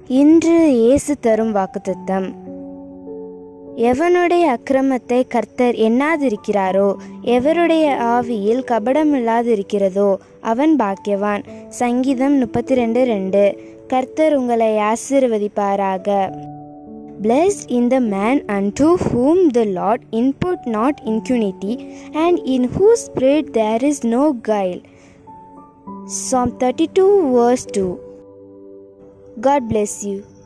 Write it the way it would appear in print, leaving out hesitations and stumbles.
இன்று இயேசு தரும் வாக்குத்தத்தம். எவனுடைய அக்கிரமத்தை கர்த்தர் எண்ணாதிருக்கிறாரோ, எவருடைய ஆவியில் கபடமில்லாதிருக்கிறதோ அவன் பாக்கியவான். சங்கீதம் 32:2. கர்த்தர் உங்களை ஆசீர்வதிப்பாராக. Blessed in the man unto whom the Lord input not impunity, and in whose spirit there is no guile. Psalm 32:2. God bless you.